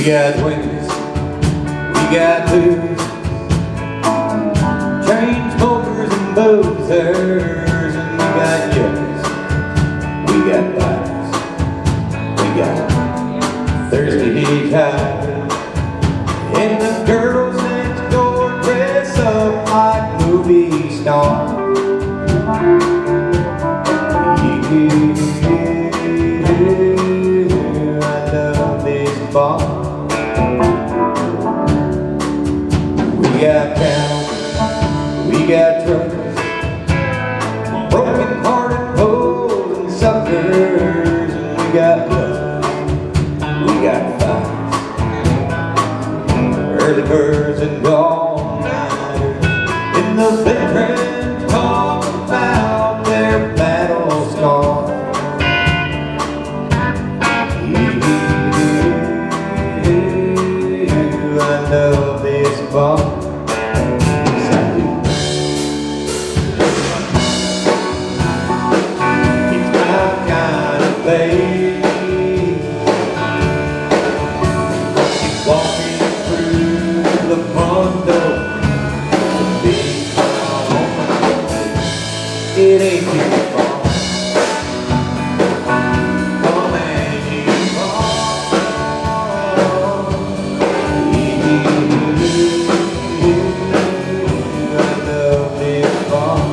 We got twins, we got booze, chain smokers and boozers, and we got yucks, we got bikes, we got thirsty hitchhikers, and the girls next door dress up like movie stars. We got cows, we got truckers, broken hearted hoes and suckers, and we got hustlers, we got fights, early birds and all-nighters, in the veterans talk about their battle scars. I love this bar. Walking through the front door, the big smile on my face. It ain't too far. Come as you are. I love this bar.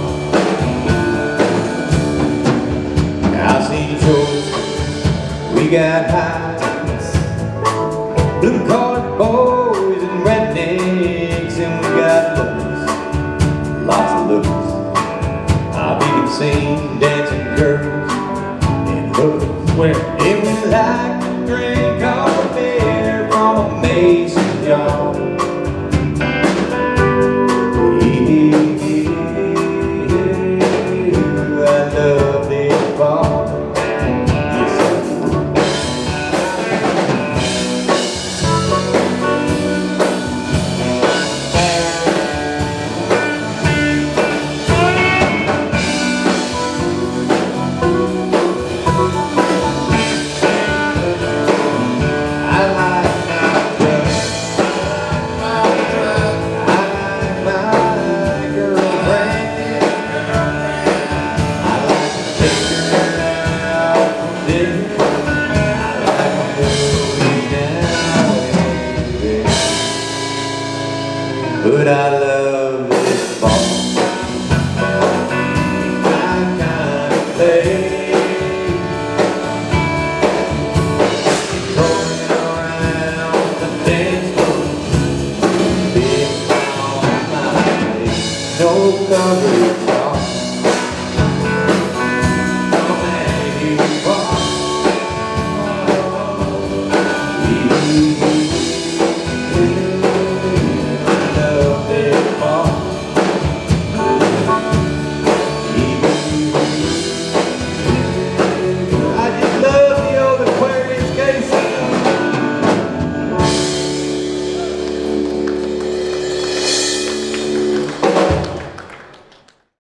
I see choices, we got heights, blue-collar boys and rednecks, and we got looks, lots of looks. I've even seen dancing girls in hoods where it was like to drink our beer from a mason jar. I love this bar. But I love